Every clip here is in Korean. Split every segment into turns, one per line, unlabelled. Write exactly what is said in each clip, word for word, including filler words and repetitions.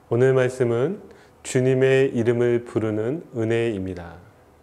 오늘 말씀은 주님의 이름을 부르는 은혜입니다.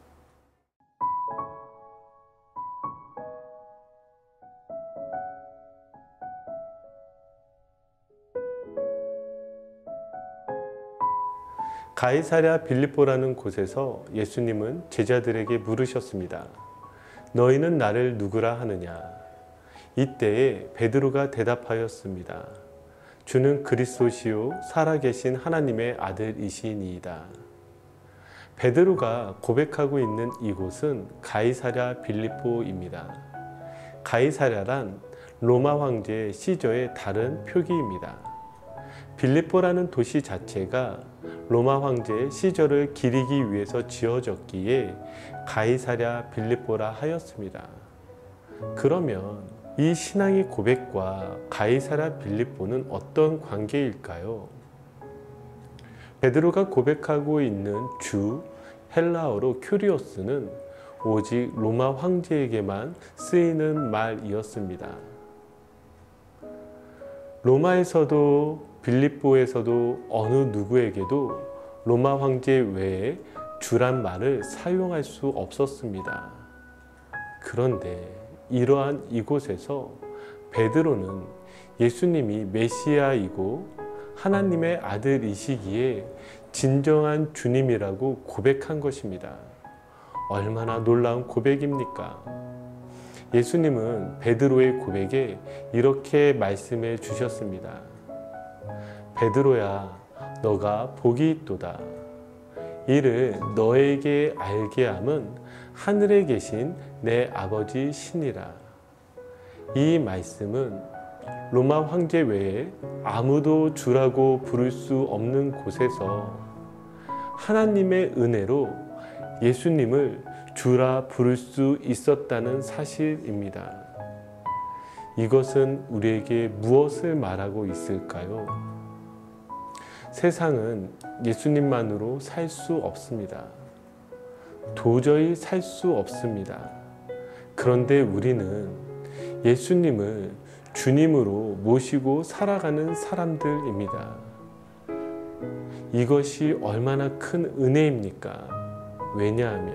가이사랴 빌립보라는 곳에서 예수님은 제자들에게 물으셨습니다. 너희는 나를 누구라 하느냐? 이때에 베드로가 대답하였습니다. 주는 그리스도시요 살아계신 하나님의 아들이시니이다. 베드로가 고백하고 있는 이곳은 가이사랴 빌립보입니다. 가이사랴란 로마 황제 시저의 다른 표기입니다. 빌립보라는 도시 자체가 로마 황제 시저를 기리기 위해서 지어졌기에 가이사랴 빌립보라 하였습니다. 그러면 이 신앙의 고백과 가이사랴 빌립보는 어떤 관계일까요? 베드로가 고백하고 있는 주, 헬라어로 큐리오스는 오직 로마 황제에게만 쓰이는 말이었습니다. 로마에서도 빌립보에서도 어느 누구에게도 로마 황제 외에 주란 말을 사용할 수 없었습니다. 그런데 이러한 이곳에서 베드로는 예수님이 메시아이고 하나님의 아들이시기에 진정한 주님이라고 고백한 것입니다. 얼마나 놀라운 고백입니까? 예수님은 베드로의 고백에 이렇게 말씀해 주셨습니다. 베드로야, 너가 복이 있도다. 이를 너에게 알게 함은 하늘에 계신 내 아버지 신이라. 이 말씀은 로마 황제 외에 아무도 주라고 부를 수 없는 곳에서 하나님의 은혜로 예수님을 주라 부를 수 있었다는 사실입니다. 이것은 우리에게 무엇을 말하고 있을까요? 세상은 예수님만으로 살 수 없습니다. 도저히 살 수 없습니다. 그런데 우리는 예수님을 주님으로 모시고 살아가는 사람들입니다. 이것이 얼마나 큰 은혜입니까? 왜냐하면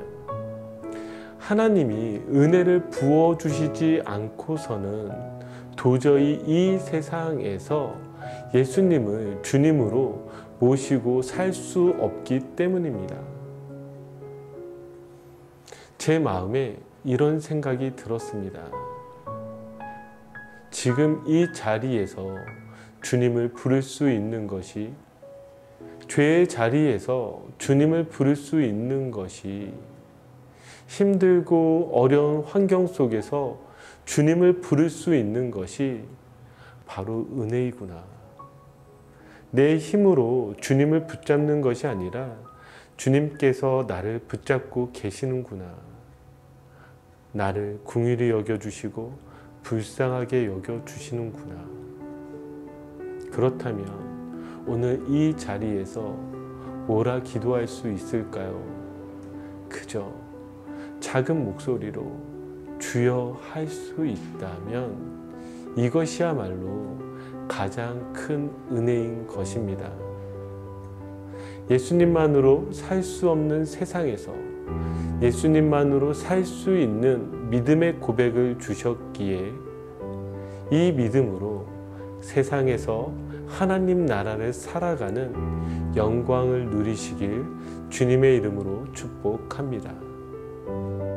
하나님이 은혜를 부어주시지 않고서는 도저히 이 세상에서 예수님을 주님으로 모시고 살 수 없기 때문입니다. 제 마음에 이런 생각이 들었습니다. 지금 이 자리에서 주님을 부를 수 있는 것이, 죄의 자리에서 주님을 부를 수 있는 것이, 힘들고 어려운 환경 속에서 주님을 부를 수 있는 것이 바로 은혜이구나. 내 힘으로 주님을 붙잡는 것이 아니라 주님께서 나를 붙잡고 계시는구나. 나를 긍휼히 여겨주시고 불쌍하게 여겨주시는구나. 그렇다면 오늘 이 자리에서 뭐라 기도할 수 있을까요? 그저 작은 목소리로 주여 할 수 있다면 이것이야말로 가장 큰 은혜인 것입니다. 예수님만으로 살 수 없는 세상에서 예수님만으로 살 수 있는 믿음의 고백을 주셨기에 이 믿음으로 세상에서 하나님 나라를 살아가는 영광을 누리시길 주님의 이름으로 축복합니다.